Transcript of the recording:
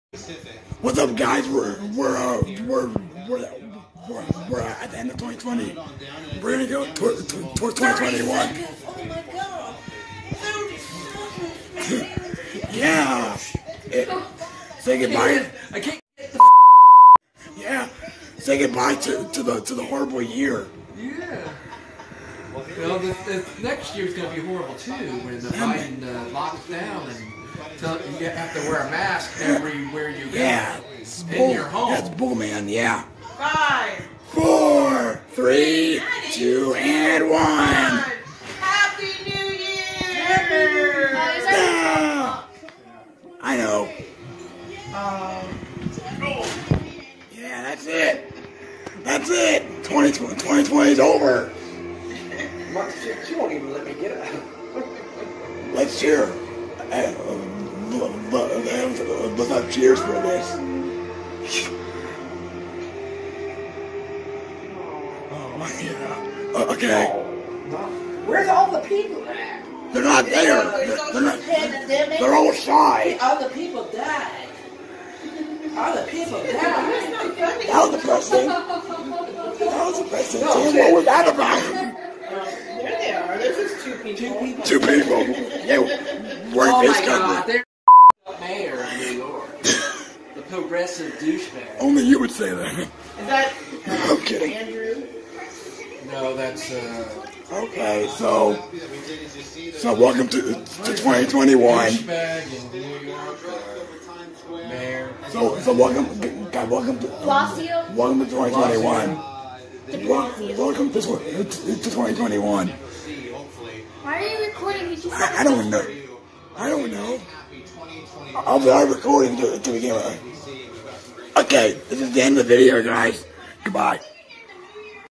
What's up, guys? We're at the end of 2020. We're gonna go towards 2021. Oh my god! 30 seconds! Yeah. Say goodbye. I can't get the Yeah. Say goodbye to the horrible year. Yeah. Well, the next year's gonna be horrible too, when the Biden locks down and you have to wear a mask everywhere you go. Yeah. In your home. That's bull, man. Yeah. 5, 4, 3, 2, and 1. Happy New Year! Yeah. I know. Yeah, that's it. That's it. 2020 is over. She won't even let me get out. Let's cheer. Let's have cheers for this. Oh, yeah. Okay. Where's all the people at? They're not there. They're all shy. All the people died. All the people died. That was depressing. That was depressing. What was that about? There they are. There's just 2 people. 2 people. Yeah, wearing Oh face my God, covering. they're mayor of New York. The progressive douchebag. Only you would say that. Is that I'm kidding. Andrew? No, that's Okay, so welcome to 2021. douchebag in New York, mayor. So welcome to Blasio? welcome to 2021. De Blasio. Welcome to 2021. Why are you recording? You just I don't know. I don't know. I'll be recording to begin with. Okay, this is the end of the video, guys. Goodbye.